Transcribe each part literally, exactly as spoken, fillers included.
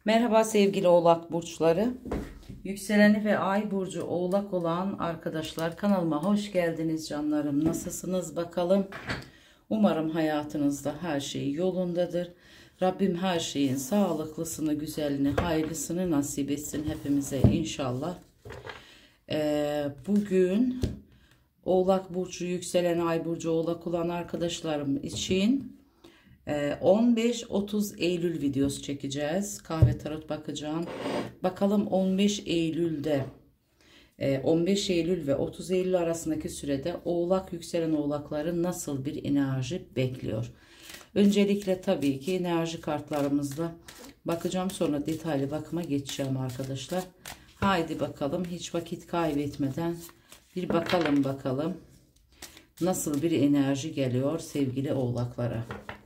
Merhaba sevgili Oğlak burçları. Yükseleni ve ay burcu Oğlak olan arkadaşlar, kanalıma hoş geldiniz canlarım. Nasılsınız bakalım? Umarım hayatınızda her şey yolundadır. Rabbim her şeyin sağlıklısını, güzelini, hayırlısını nasip etsin hepimize inşallah. Ee, bugün Oğlak burcu, yükselen ay burcu Oğlak olan arkadaşlarım için on beş otuz Eylül videosu çekeceğiz. Kahve tarot bakacağım. Bakalım on beş Eylül'de on beş Eylül ve otuz Eylül arasındaki sürede Oğlak yükselen oğlakları nasıl bir enerji bekliyor? Öncelikle tabii ki enerji kartlarımızla bakacağım, sonra detaylı bakıma geçeceğim arkadaşlar. Haydi bakalım, hiç vakit kaybetmeden bir bakalım bakalım nasıl bir enerji geliyor sevgili oğlaklara.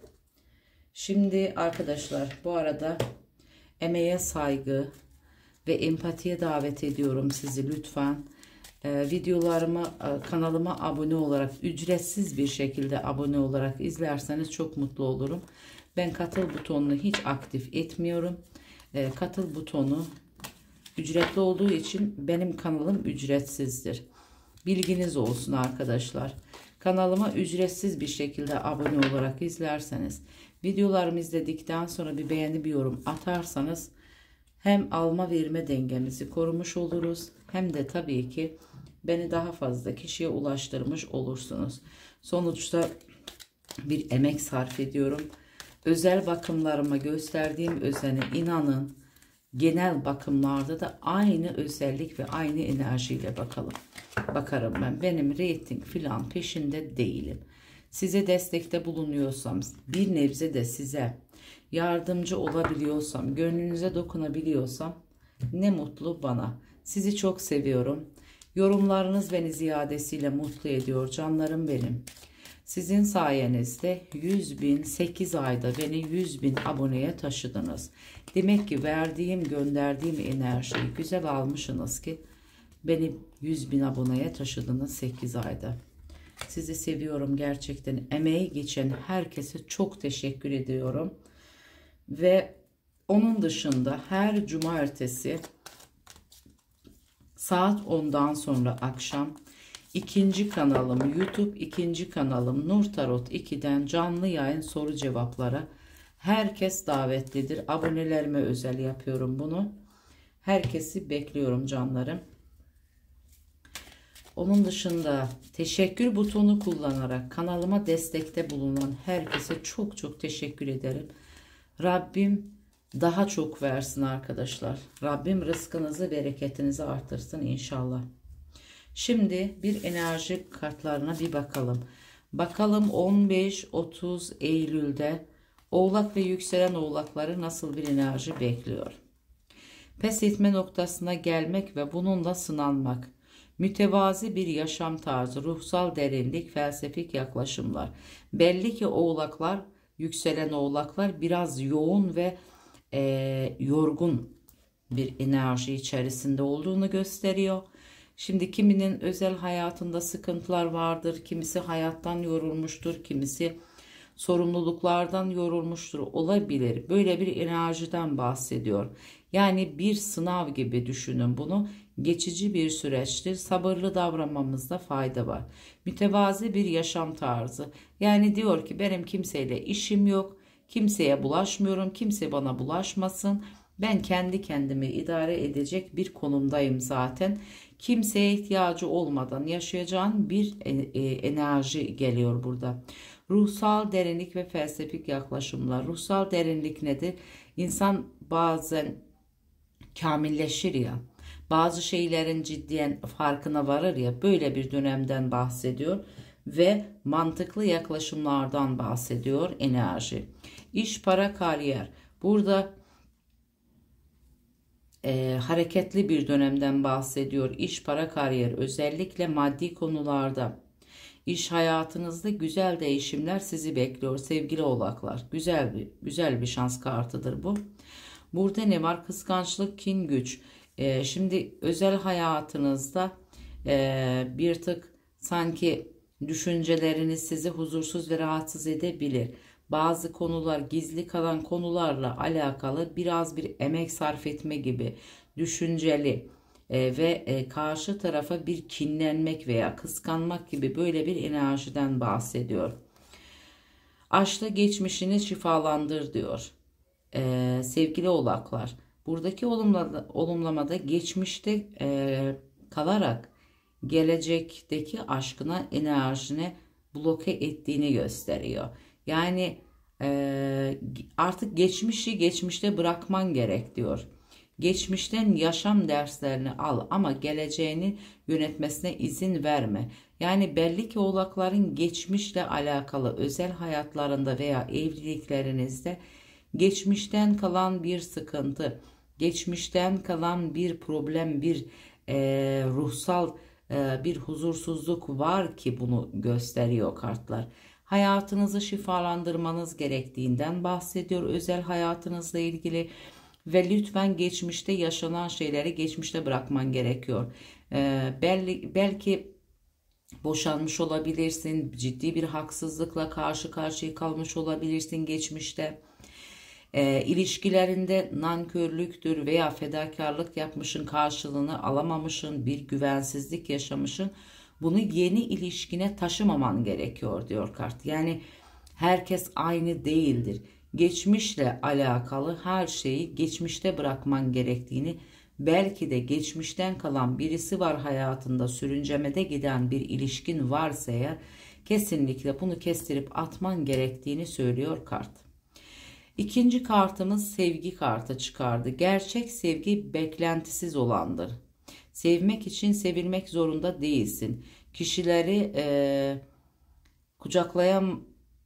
Şimdi arkadaşlar, bu arada emeğe saygı ve empatiye davet ediyorum sizi lütfen. Ee, videolarıma, kanalıma abone olarak, ücretsiz bir şekilde abone olarak izlerseniz çok mutlu olurum. Ben katıl butonunu hiç aktif etmiyorum. Ee, katıl butonu ücretli olduğu için benim kanalım ücretsizdir. Bilginiz olsun arkadaşlar. Kanalıma ücretsiz bir şekilde abone olarak izlerseniz, videolarımı izledikten sonra bir beğeni, bir yorum atarsanız hem alma verme dengemizi korumuş oluruz, hem de tabii ki beni daha fazla kişiye ulaştırmış olursunuz. Sonuçta bir emek sarf ediyorum. Özel bakımlarıma gösterdiğim özene inanın, genel bakımlarda da aynı özellik ve aynı enerjiyle bakalım. Bakarım ben. Benim reyting filan peşinde değilim. Size destekte bulunuyorsam, bir nebze de size yardımcı olabiliyorsam, gönlünüze dokunabiliyorsam ne mutlu bana. Sizi çok seviyorum. Yorumlarınız beni ziyadesiyle mutlu ediyor canlarım benim. Sizin sayenizde yüz bin, sekiz ayda beni yüz bin aboneye taşıdınız. Demek ki verdiğim, gönderdiğim enerjiyi güzel almışsınız ki beni yüz bin aboneye taşıdınız sekiz ayda. Sizi seviyorum gerçekten. Emeği geçen herkese çok teşekkür ediyorum. Ve onun dışında her cumartesi saat ondan sonra akşam ikinci kanalım, YouTube ikinci kanalım Nur Tarot iki'den canlı yayın soru cevaplara herkes davetlidir. Abonelerime özel yapıyorum bunu. Herkesi bekliyorum canlarım. Onun dışında teşekkür butonu kullanarak kanalıma destekte bulunan herkese çok çok teşekkür ederim. Rabbim daha çok versin arkadaşlar. Rabbim rızkınızı, bereketinizi artırsın inşallah. Şimdi bir enerji kartlarına bir bakalım. Bakalım on beş otuz Eylül'de Oğlak ve yükselen oğlakları nasıl bir enerji bekliyor? Pes etme noktasına gelmek ve bununla sınanmak. Mütevazi bir yaşam tarzı, ruhsal derinlik, felsefik yaklaşımlar. Belli ki oğlaklar, yükselen oğlaklar biraz yoğun ve e, yorgun bir enerji içerisinde olduğunu gösteriyor. Şimdi kiminin özel hayatında sıkıntılar vardır, kimisi hayattan yorulmuştur, kimisi sorumluluklardan yorulmuştur, olabilir. Böyle bir enerjiden bahsediyor. Yani bir sınav gibi düşünün bunu. Geçici bir süreçtir. Sabırlı davranmamızda fayda var. Mütevazi bir yaşam tarzı. Yani diyor ki benim kimseyle işim yok. Kimseye bulaşmıyorum. Kimse bana bulaşmasın. Ben kendi kendimi idare edecek bir konumdayım zaten. Kimseye ihtiyacı olmadan yaşayacağın bir enerji geliyor burada. Ruhsal derinlik ve felsefik yaklaşımlar. Ruhsal derinlik nedir? İnsan bazen kamilleşir ya. Bazı şeylerin ciddiyen farkına varır ya, böyle bir dönemden bahsediyor ve mantıklı yaklaşımlardan bahsediyor enerji. İş, para, kariyer. Burada e, hareketli bir dönemden bahsediyor. İş, para, kariyer, özellikle maddi konularda. İş hayatınızda güzel değişimler sizi bekliyor sevgili oğlaklar. Güzel bir güzel bir şans kartıdır bu. Burada ne var? Kıskançlık, kin, güç. Ee, şimdi özel hayatınızda e, bir tık sanki düşünceleriniz sizi huzursuz ve rahatsız edebilir. bazı konular, gizli kalan konularla alakalı biraz bir emek sarf etme gibi, düşünceli e, ve e, karşı tarafa bir kinlenmek veya kıskanmak gibi böyle bir enerjiden bahsediyor. Aşkla geçmişini şifalandır diyor. Ee, sevgili oğlaklar, buradaki olumla, olumlamada geçmişte e, kalarak gelecekteki aşkına, enerjine bloke ettiğini gösteriyor. Yani e, artık geçmişi geçmişte bırakman gerek diyor. Geçmişten yaşam derslerini al ama geleceğini yönetmesine izin verme. Yani belli ki oğlakların geçmişle alakalı özel hayatlarında veya evliliklerinizde geçmişten kalan bir sıkıntı, geçmişten kalan bir problem, bir e, ruhsal e, bir huzursuzluk var ki bunu gösteriyor kartlar. Hayatınızı şifalandırmanız gerektiğinden bahsediyor özel hayatınızla ilgili ve lütfen geçmişte yaşanan şeyleri geçmişte bırakman gerekiyor. E, belli, belki boşanmış olabilirsin, ciddi bir haksızlıkla karşı karşıya kalmış olabilirsin geçmişte. E, ilişkilerinde nankörlüktür veya fedakarlık yapmışın, karşılığını alamamışın, bir güvensizlik yaşamışın. Bunu yeni ilişkine taşımaman gerekiyor diyor kart. Yani herkes aynı değildir. Geçmişle alakalı her şeyi geçmişte bırakman gerektiğini, belki de geçmişten kalan birisi var hayatında, sürüncemede giden bir ilişkin varsa eğer kesinlikle bunu kestirip atman gerektiğini söylüyor kart. İkinci kartımız sevgi kartı çıkardı. Gerçek sevgi beklentisiz olandır. Sevmek için sevilmek zorunda değilsin. Kişileri e, kucaklayam,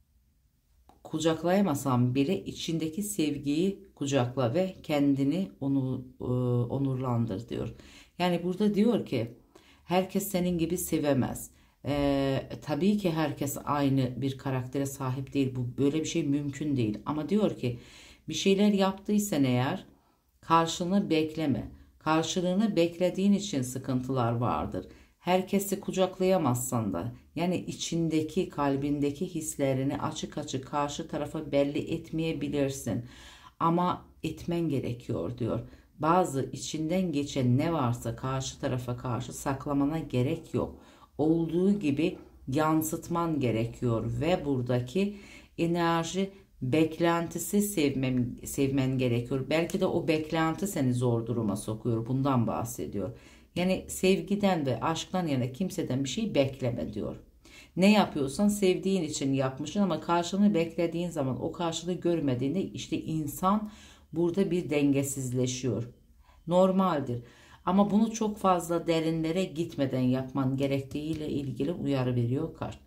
kucaklayamasam bile içindeki sevgiyi kucakla ve kendini onu, e, onurlandır diyor. Yani burada diyor ki herkes senin gibi sevemez. Ee, tabii ki herkes aynı bir karaktere sahip değil. Bu böyle bir şey mümkün değil. Ama diyor ki bir şeyler yaptıysan eğer karşılığını bekleme. Karşılığını beklediğin için sıkıntılar vardır. Herkesi kucaklayamazsan da yani içindeki kalbindeki hislerini açık açık karşı tarafa belli etmeyebilirsin. Ama etmen gerekiyor diyor. Bazı içinden geçen ne varsa karşı tarafa karşı saklamana gerek yok. Olduğu gibi yansıtman gerekiyor ve buradaki enerji beklentisi sevmem, sevmen gerekiyor. Belki de o beklenti seni zor duruma sokuyor. Bundan bahsediyor. Yani sevgiden ve aşktan yana kimseden bir şey bekleme diyor. Ne yapıyorsan sevdiğin için yapmışsın ama karşılığını beklediğin zaman o karşılığı görmediğinde işte insan burada bir dengesizleşiyor. Normaldir. Ama bunu çok fazla derinlere gitmeden yapman gerektiğiyle ilgili uyarı veriyor kart.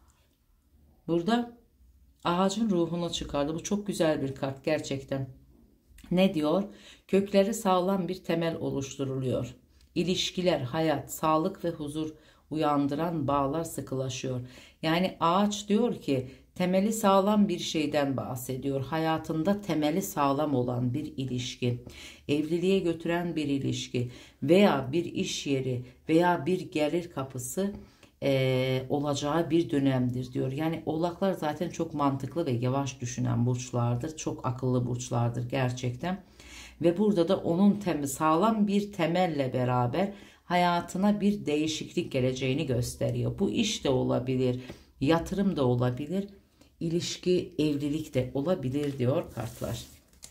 Burada ağacın ruhunu çıkardı. Bu çok güzel bir kart gerçekten. Ne diyor? Kökleri sağlam bir temel oluşturuluyor. İlişkiler, hayat, sağlık ve huzur uyandıran bağlar sıkılaşıyor. Yani ağaç diyor ki temeli sağlam bir şeyden bahsediyor. Hayatında temeli sağlam olan bir ilişki, evliliğe götüren bir ilişki veya bir iş yeri veya bir gelir kapısı e, olacağı bir dönemdir diyor. Yani oğlaklar zaten çok mantıklı ve yavaş düşünen burçlardır. Çok akıllı burçlardır gerçekten. Ve burada da onun tem sağlam bir temelle beraber hayatına bir değişiklik geleceğini gösteriyor. Bu iş de olabilir, yatırım da olabilir, ilişki, evlilik de olabilir diyor kartlar.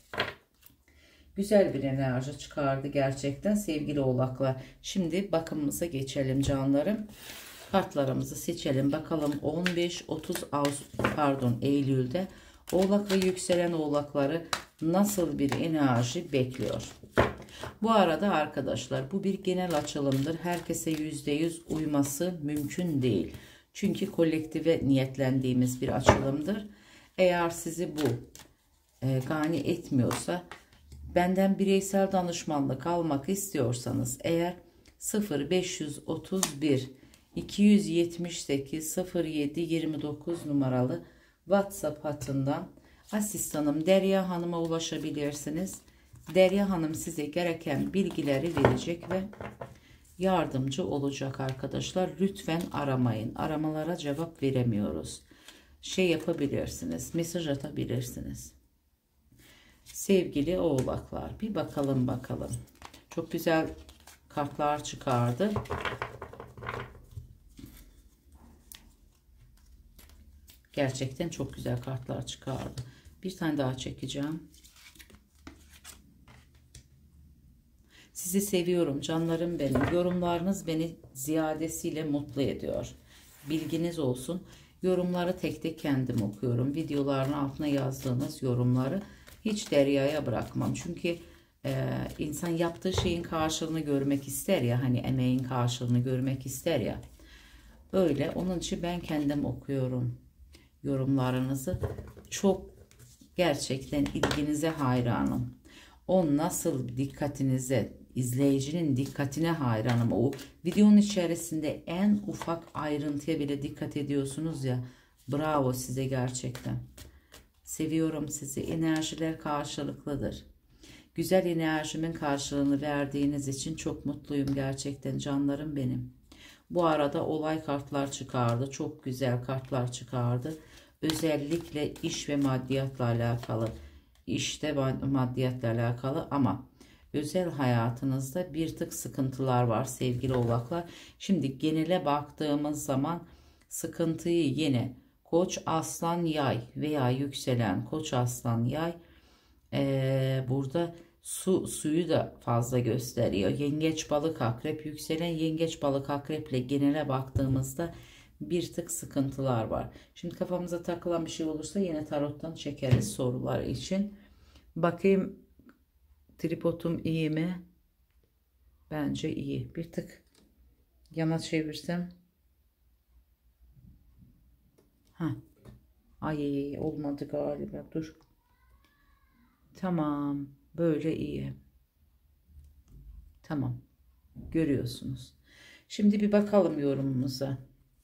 Güzel bir enerji çıkardı gerçekten sevgili oğlaklar. Şimdi bakımımıza geçelim canlarım. Kartlarımızı seçelim. Bakalım on beş otuz Ağustos pardon Eylül'de Oğlak ve yükselen oğlakları nasıl bir enerji bekliyor? Bu arada arkadaşlar bu bir genel açılımdır. Herkese yüzde yüz uyması mümkün değil. Çünkü kolektive niyetlendiğimiz bir açılımdır. Eğer sizi bu e, gani etmiyorsa benden bireysel danışmanlık almak istiyorsanız eğer sıfır beş otuz bir iki yüz yetmiş sekiz sıfır yedi yirmi dokuz numaralı WhatsApp hattından asistanım Derya Hanım'a ulaşabilirsiniz. Derya Hanım size gereken bilgileri verecek ve yardımcı olacak arkadaşlar. Lütfen aramayın. Aramalara cevap veremiyoruz. şey yapabilirsiniz. Mesaj atabilirsiniz. Sevgili oğlaklar, bir bakalım bakalım. Çok güzel kartlar çıkardı. Gerçekten çok güzel kartlar çıkardı. Bir tane daha çekeceğim. Sizi seviyorum canlarım benim. Yorumlarınız beni ziyadesiyle mutlu ediyor. Bilginiz olsun. Yorumları tek tek kendim okuyorum. Videoların altına yazdığınız yorumları hiç deryaya bırakmam. Çünkü e, insan yaptığı şeyin karşılığını görmek ister ya. Hani emeğin karşılığını görmek ister ya. Öyle. Onun için ben kendim okuyorum yorumlarınızı. Çok gerçekten ilginize hayranım. O nasıl dikkatinize, izleyicinin dikkatine hayranım. O videonun içerisinde en ufak ayrıntıya bile dikkat ediyorsunuz ya. Bravo size gerçekten. Seviyorum sizi. Enerjiler karşılıklıdır. Güzel enerjimin karşılığını verdiğiniz için çok mutluyum gerçekten canlarım benim. Bu arada olay kartlar çıkardı. Çok güzel kartlar çıkardı. Özellikle iş ve maddiyatla alakalı. İşte maddiyatla alakalı ama özel hayatınızda bir tık sıkıntılar var sevgili oğlaklar. Şimdi genele baktığımız zaman sıkıntıyı yine Koç, Aslan, Yay veya yükselen Koç, Aslan, Yay ee, burada su suyu da fazla gösteriyor. Yengeç, Balık, Akrep, yükselen Yengeç, Balık, Akrep'le genele baktığımızda bir tık sıkıntılar var. Şimdi kafamıza takılan bir şey olursa yine tarottan çekeriz sorular için. Bakayım tripodum iyi mi? Bence iyi. Bir tık yana çevirsem. Ha. Ay olmadı galiba. Dur. Tamam. Böyle iyi. Tamam. Görüyorsunuz. Şimdi bir bakalım yorumumuza.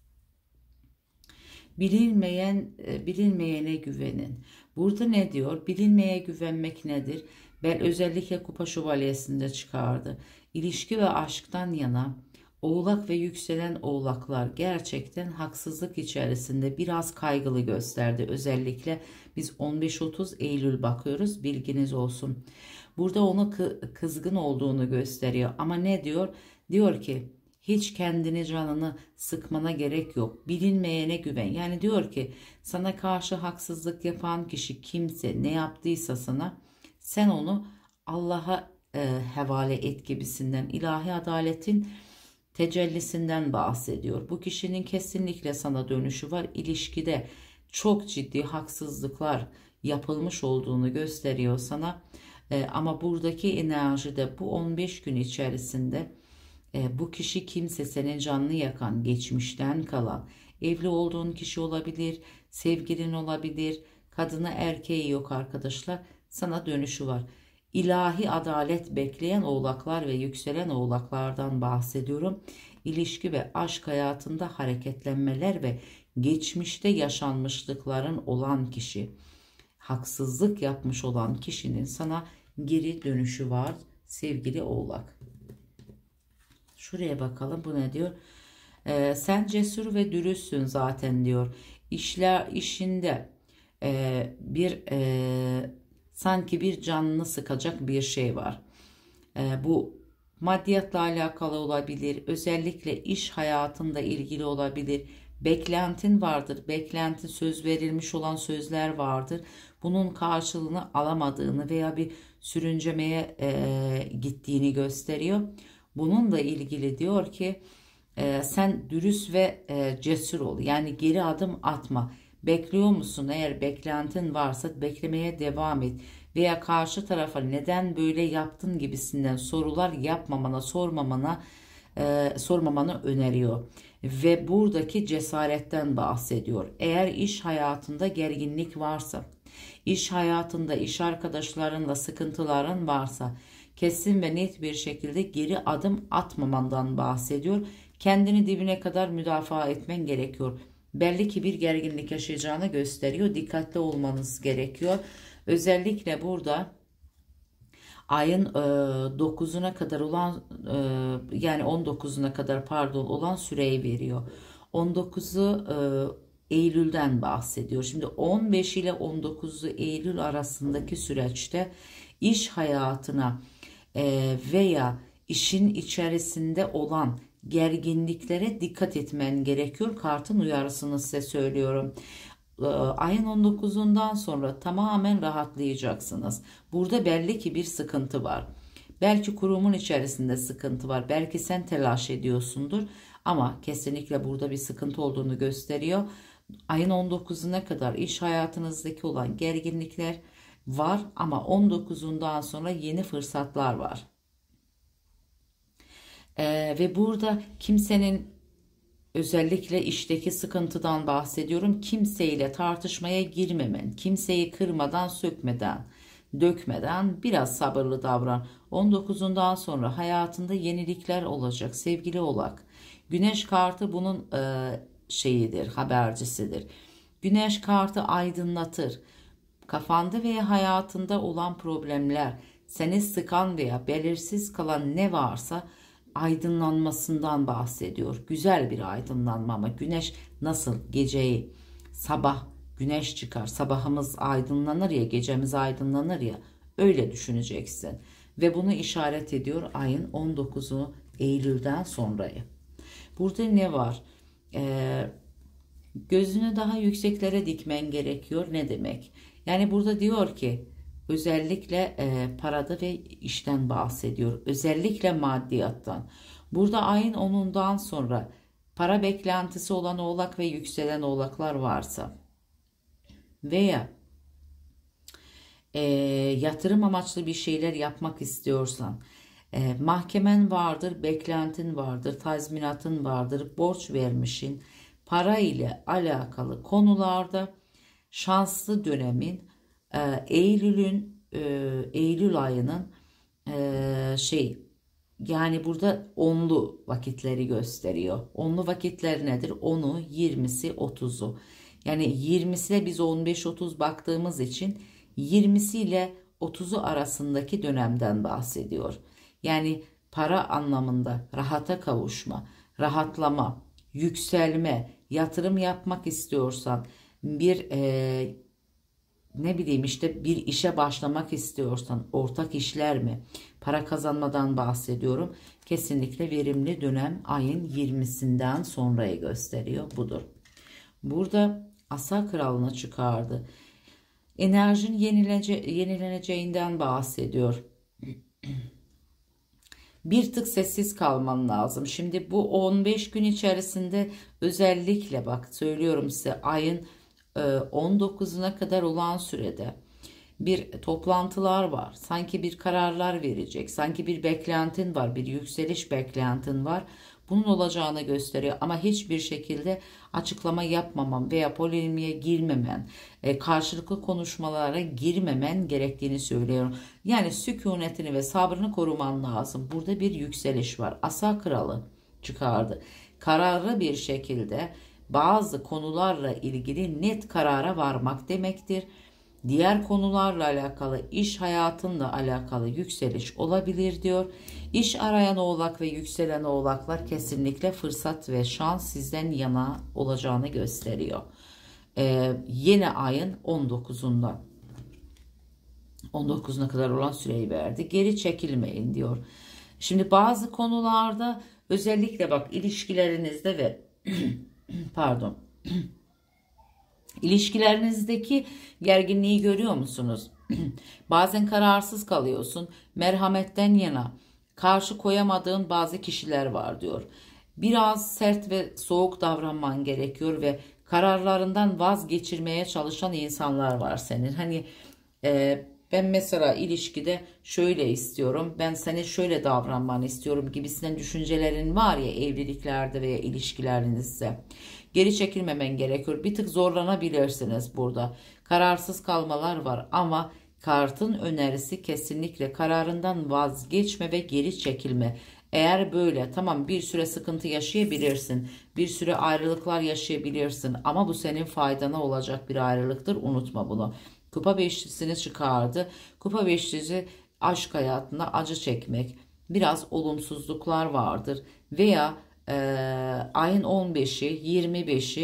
Bilinmeyen, bilinmeyene güvenin. Burada ne diyor? Bilinmeye güvenmek nedir? Ben özellikle Kupa Şövalyesi'nde çıkardı. İlişki ve aşktan yana oğlak ve yükselen oğlaklar gerçekten haksızlık içerisinde biraz kaygılı gösterdi. Özellikle biz on beş otuz Eylül bakıyoruz. Bilginiz olsun. Burada ona kızgın olduğunu gösteriyor. Ama ne diyor? Diyor ki hiç kendini canını sıkmana gerek yok. Bilinmeyene güven. Yani diyor ki sana karşı haksızlık yapan kişi kimse ne yaptıysa sana sen onu Allah'a e, havale et gibisinden ilahi adaletin tecellisinden bahsediyor. Bu kişinin kesinlikle sana dönüşü var. İlişkide çok ciddi haksızlıklar yapılmış olduğunu gösteriyor sana. E, ama buradaki enerjide bu on beş gün içerisinde e, bu kişi kimse senin canını yakan, geçmişten kalan, evli olduğun kişi olabilir, sevgilin olabilir, kadını erkeği yok arkadaşlar. Sana dönüşü var. İlahi adalet bekleyen oğlaklar ve yükselen oğlaklardan bahsediyorum. İlişki ve aşk hayatında hareketlenmeler ve geçmişte yaşanmışlıkların olan kişi, haksızlık yapmış olan kişinin sana geri dönüşü var sevgili oğlak. Şuraya bakalım bu ne diyor? Ee, sen cesur ve dürüstsün zaten diyor. İşler işinde e, bir e, sanki bir canını sıkacak bir şey var. E, bu maddiyatla alakalı olabilir. Özellikle iş hayatında ilgili olabilir. Beklentin vardır. Beklentin söz verilmiş olan sözler vardır. Bunun karşılığını alamadığını veya bir sürüncemeye e, gittiğini gösteriyor. Bununla ilgili diyor ki e, sen dürüst ve e, cesur ol. Yani geri adım atma. Bekliyor musun? Eğer beklentin varsa beklemeye devam et. Veya karşı tarafa neden böyle yaptın gibisinden sorular yapmamana, sormamana, e, sormamanı öneriyor. Ve buradaki cesaretten bahsediyor. Eğer iş hayatında gerginlik varsa, iş hayatında iş arkadaşlarınla sıkıntıların varsa, kesin ve net bir şekilde geri adım atmamandan bahsediyor. Kendini dibine kadar müdafaa etmen gerekiyor. Belli ki bir gerginlik yaşayacağını gösteriyor. Dikkatli olmanız gerekiyor. Özellikle burada ayın dokuzuna kadar olan yani on dokuzuna kadar pardon olan süreyi veriyor. on dokuzu Eylül'den bahsediyor. Şimdi on beş ile on dokuzu Eylül arasındaki süreçte iş hayatına e, veya işin içerisinde olan gerginliklere dikkat etmen gerekiyor. Kartın uyarısını size söylüyorum. E, ayın on dokuzundan sonra tamamen rahatlayacaksınız. Burada belli ki bir sıkıntı var. Belki kurumun içerisinde sıkıntı var. Belki sen telaş ediyorsundur. Ama kesinlikle burada bir sıkıntı olduğunu gösteriyor. Ayın on dokuzuna kadar iş hayatınızdaki olan gerginlikler var ama on dokuzundan sonra yeni fırsatlar var. Ee, ve burada kimsenin, özellikle işteki sıkıntıdan bahsediyorum, kimseyle tartışmaya girmemen, kimseyi kırmadan, sökmeden, dökmeden biraz sabırlı davran. on dokuzundan sonra hayatında yenilikler olacak sevgili Oğlak. Güneş kartı bunun e, şeyidir, habercisidir. Güneş kartı aydınlatır. Kafanda veya hayatında olan problemler, seni sıkan veya belirsiz kalan ne varsa aydınlanmasından bahsediyor. Güzel bir aydınlanma ama güneş nasıl geceyi, sabah güneş çıkar, sabahımız aydınlanır ya, gecemiz aydınlanır ya, öyle düşüneceksin. Ve bunu işaret ediyor ayın on dokuzu Eylül'den sonrayı. Burada ne var? Ee, gözünü daha yükseklere dikmen gerekiyor. Ne demek? Yani burada diyor ki özellikle e, parada ve işten bahsediyor. Özellikle maddiyattan. Burada ayın onundan sonra para beklentisi olan Oğlak ve yükselen Oğlaklar varsa veya e, yatırım amaçlı bir şeyler yapmak istiyorsan, e, mahkemen vardır, beklentin vardır, tazminatın vardır, borç vermişin, para ile alakalı konularda şanslı dönemin e, Eylül'ün e, Eylül ayının e, şey yani burada onlu vakitleri gösteriyor. Onlu vakitler nedir? onu, yirmisi, otuzu. Yani yirmisiyle biz on beş otuz baktığımız için yirmisi ile otuzu arasındaki dönemden bahsediyor. Yani para anlamında rahata kavuşma, rahatlama, yükselme, yatırım yapmak istiyorsan, bir e, ne bileyim işte bir işe başlamak istiyorsan, ortak işler mi, para kazanmadan bahsediyorum. Kesinlikle verimli dönem ayın yirmisinden sonrayı gösteriyor. Budur. Burada Asa Kralı'nı çıkardı. Enerjin yenilece yenileneceğinden bahsediyor. Bir tık sessiz kalman lazım. Şimdi bu on beş gün içerisinde özellikle bak söylüyorum size, ayın on dokuzuna kadar olan sürede bir toplantılar var. Sanki bir kararlar verecek. Sanki bir beklentin var. Bir yükseliş beklentin var. Bunun olacağını gösteriyor ama hiçbir şekilde açıklama yapmaman veya polemiğe girmemen, e, karşılıklı konuşmalara girmemen gerektiğini söylüyorum. Yani sükunetini ve sabrını koruman lazım. Burada bir yükseliş var. Asa Kralı çıkardı. Kararlı bir şekilde bazı konularla ilgili net karara varmak demektir. Diğer konularla alakalı, iş hayatınla alakalı yükseliş olabilir diyor. İş arayan Oğlak ve yükselen Oğlaklar kesinlikle fırsat ve şans sizden yana olacağını gösteriyor. Ee, yeni ayın on dokuzundan on dokuzuna kadar olan süreyi verdi. Geri çekilmeyin diyor. Şimdi bazı konularda özellikle bak ilişkilerinizde ve pardon İlişkilerinizdeki gerginliği görüyor musunuz? Bazen kararsız kalıyorsun. Merhametten yana karşı koyamadığın bazı kişiler var diyor. Biraz sert ve soğuk davranman gerekiyor ve kararlarından vazgeçirmeye çalışan insanlar var senin. Hani e, ben mesela ilişkide şöyle istiyorum, ben seni şöyle davranmanı istiyorum gibisinden düşüncelerin var ya evliliklerde veya ilişkilerinizde. Geri çekilmemen gerekiyor. Bir tık zorlanabilirsiniz burada. Kararsız kalmalar var ama kartın önerisi kesinlikle kararından vazgeçme ve geri çekilme. Eğer böyle tamam bir süre sıkıntı yaşayabilirsin. Bir süre ayrılıklar yaşayabilirsin ama bu senin faydana olacak bir ayrılıktır. Unutma bunu. Kupa beşlisini çıkardı. Kupa beşlisi aşk hayatında acı çekmek. Biraz olumsuzluklar vardır veya Ee, ayın on beşi, yirmi beşi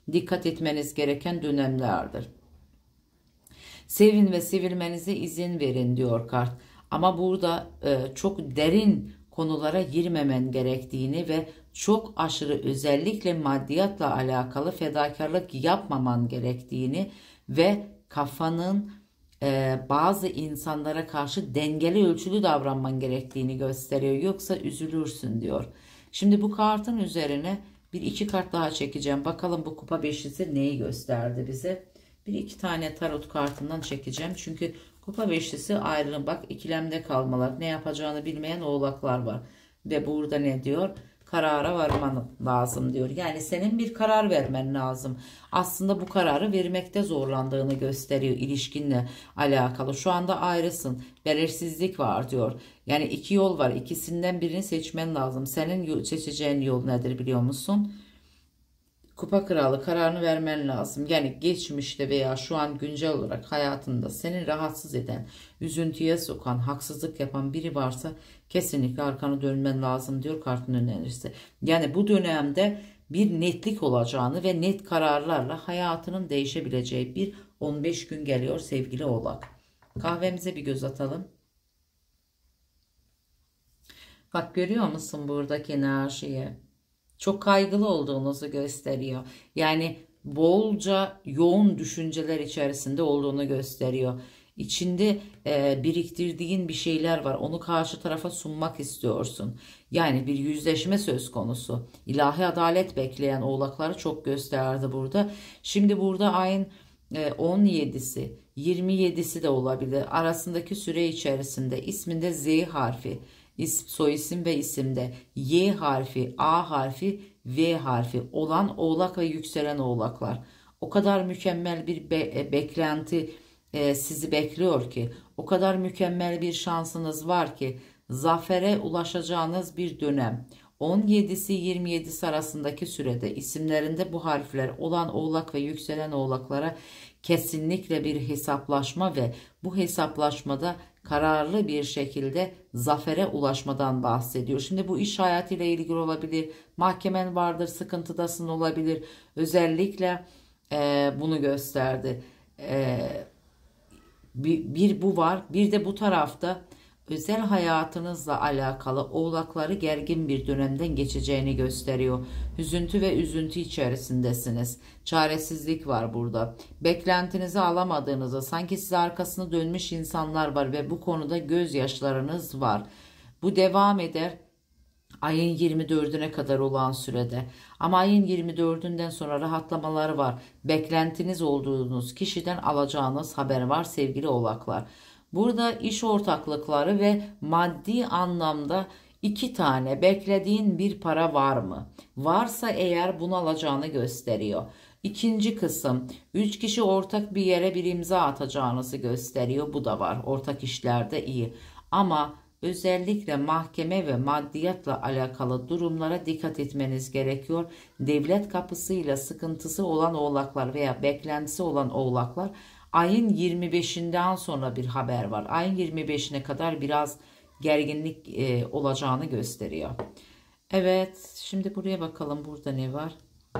dikkat etmeniz gereken dönemlerdir. Sevin ve sevilmenize izin verin diyor kart. Ama burada e, çok derin konulara girmemen gerektiğini ve çok aşırı özellikle maddiyatla alakalı fedakarlık yapmaman gerektiğini ve kafanın e, bazı insanlara karşı dengeli ölçülü davranman gerektiğini gösteriyor. Yoksa üzülürsün diyor. Şimdi bu kartın üzerine bir iki kart daha çekeceğim. Bakalım bu kupa beşlisi neyi gösterdi bize. Bir iki tane tarot kartından çekeceğim. Çünkü kupa beşlisi ayrılın. Bak ikilemde kalmalar. Ne yapacağını bilmeyen oğlaklar var. Ve burada ne diyor? Karara varman lazım diyor. Yani senin bir karar vermen lazım. Aslında bu kararı vermekte zorlandığını gösteriyor ilişkinle alakalı. Şu anda ayrısın. Belirsizlik var diyor. Yani iki yol var. İkisinden birini seçmen lazım. Senin seçeceğin yol nedir biliyor musun? Kupa kralı, kararını vermen lazım. Yani geçmişte veya şu an güncel olarak hayatında seni rahatsız eden, üzüntüye sokan, haksızlık yapan biri varsa kesinlikle arkanı dönmen lazım diyor kartın önerisi. Yani bu dönemde bir netlik olacağını ve net kararlarla hayatının değişebileceği bir on beş gün geliyor sevgili Oğlak. Kahvemize bir göz atalım. Bak görüyor musun buradaki enerjiyi? Çok kaygılı olduğunuzu gösteriyor. Yani bolca yoğun düşünceler içerisinde olduğunu gösteriyor. İçinde e, biriktirdiğin bir şeyler var. Onu karşı tarafa sunmak istiyorsun. Yani bir yüzleşme söz konusu. İlahi adalet bekleyen oğlakları çok gösterdi burada. Şimdi burada ayın e, on yedisi, yirmi yedisi de olabilir. Arasındaki süre içerisinde isminde Z harfi, İsim, soyisim ve isimde Y harfi, A harfi, V harfi olan oğlak ve yükselen oğlaklar. O kadar mükemmel bir be beklenti e, sizi bekliyor ki, o kadar mükemmel bir şansınız var ki, zafere ulaşacağınız bir dönem. on yedisi yirmi yedisi arasındaki sürede isimlerinde bu harfler olan oğlak ve yükselen oğlaklara kesinlikle bir hesaplaşma ve bu hesaplaşmada kararlı bir şekilde zafere ulaşmadan bahsediyor. Şimdi bu iş hayatıyla ilgili olabilir, mahkemen vardır, sıkıntıdasın olabilir. Özellikle e, bunu gösterdi. E, bir, bir bu var, bir de bu tarafta özel hayatınızla alakalı oğlakları gergin bir dönemden geçeceğini gösteriyor. Hüzüntü ve üzüntü içerisindesiniz. Çaresizlik var burada. Beklentinizi alamadığınızda sanki size arkasını dönmüş insanlar var ve bu konuda gözyaşlarınız var. Bu devam eder ayın yirmi dördüne kadar olan sürede. Ama ayın yirmi dördünden sonra rahatlamalar var. Beklentiniz olduğunuz kişiden alacağınız haber var sevgili oğlaklar. Burada iş ortaklıkları ve maddi anlamda iki tane beklediğin bir para var mı? Varsa eğer bunu alacağını gösteriyor. İkinci kısım üç kişi ortak bir yere bir imza atacağınızı gösteriyor. Bu da var. Ortak işlerde iyi. Ama özellikle mahkeme ve maddiyatla alakalı durumlara dikkat etmeniz gerekiyor. Devlet kapısıyla sıkıntısı olan oğlaklar veya beklentisi olan oğlaklar ayın yirmi beşinden sonra bir haber var. Ayın yirmi beşine kadar biraz gerginlik e, olacağını gösteriyor. Evet, şimdi buraya bakalım burada ne var?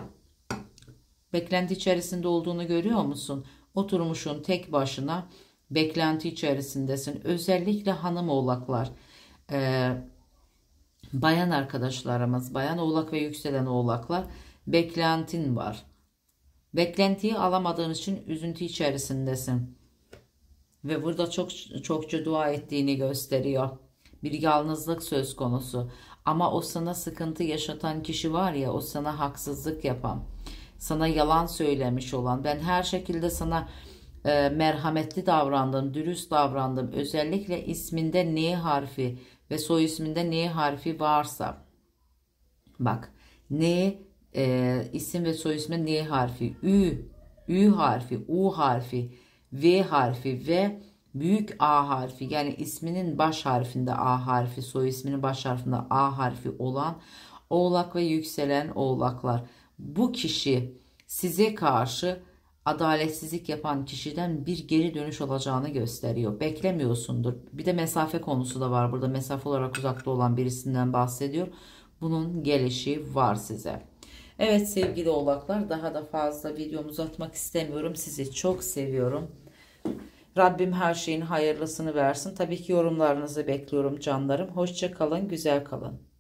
Beklenti içerisinde olduğunu görüyor musun? Oturmuşsun tek başına beklenti içerisindesin. Özellikle hanım oğlaklar, e, bayan arkadaşlarımız, bayan oğlak ve yükselen oğlaklar beklentin var. Beklentiyi alamadığın için üzüntü içerisindesin. Ve burada çok çokça dua ettiğini gösteriyor. Bir yalnızlık söz konusu. Ama o sana sıkıntı yaşatan kişi var ya, o sana haksızlık yapan, sana yalan söylemiş olan, ben her şekilde sana e, merhametli davrandım, dürüst davrandım. Özellikle isminde N harfi ve soy isminde N harfi varsa, bak N e, isim ve soy ismi N harfi, Ü, Ü harfi, U harfi, V harfi ve büyük A harfi, yani isminin baş harfinde A harfi, soy isminin baş harfinde A harfi olan oğlak ve yükselen oğlaklar. Bu kişi size karşı adaletsizlik yapan kişiden bir geri dönüş olacağını gösteriyor. Beklemiyorsundur. Bir de mesafe konusu da var burada. Mesafe olarak uzakta olan birisinden bahsediyor. Bunun gelişi var size. Evet sevgili oğlaklar, daha da fazla videomu uzatmak istemiyorum. Sizi çok seviyorum. Rabbim her şeyin hayırlısını versin. Tabii ki yorumlarınızı bekliyorum canlarım. Hoşça kalın, güzel kalın.